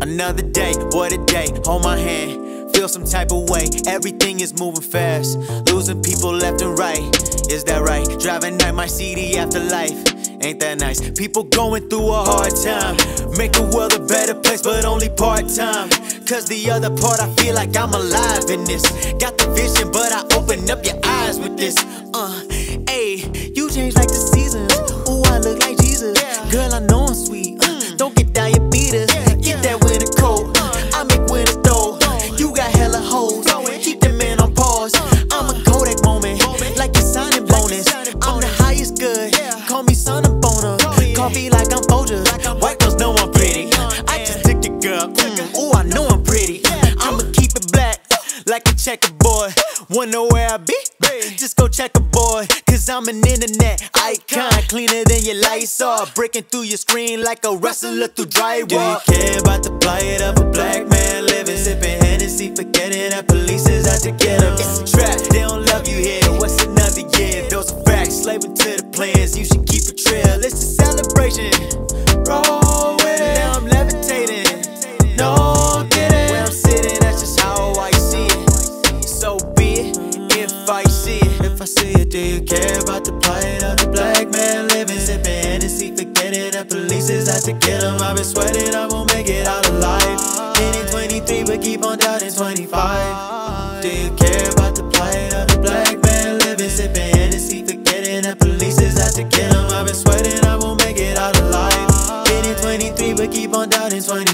Another day, what a day, hold my hand, feel some type of way. Everything is moving fast, losing people left and right. Is that right? Driving at my CD afterlife, ain't that nice? People going through a hard time, make the world a better place, but only part-time. Cause the other part, I feel like I'm alive in this. Got the vision, but I open up your eyes with this. Ayy, you change like the seasons. Ooh, I look like Jesus. Girl, I know I'm sweet. Don't get diabetes. Get that winter coat. I make winter dough. You got hella hoes. Keep the man on pause. I'm a Kodak moment, like a signing bonus. I'm the highest good. Call me son of boner. Coffee like I'm Folgers. White girls know I'm pretty. I just took your girl. Ooh, I know I'm pretty. I'ma keep it black, like a checkerboard. Wonder where I be? Just go check a boy, cause I'm an internet icon. Cleaner than your lights are, breaking through your screen like a wrestler through drywall. Do you care about the plight of a black man living? Sipping Hennessy, forgetting that police is out to get him. It's a trap, they don't love you here. What's another year? Those are facts, slaving to the plans. You should keep it real, it's a celebration. Roll with it, now I'm levitating. No kidding, where I'm sitting, that's just how I see it. So be it, if I see it. If I see it, do you care about the plight of the black man living? Sipping Hennessy, forgetting that police is out to get him. I've been sweating, I won't make it out alive. Hitting 23, but keep on doubting 25. Do you care about the plight of the black man living? Sipping Hennessy, forgetting that police is out to get him. I've been sweating, I won't make it out alive. Hitting 23, but keep on doubting 25.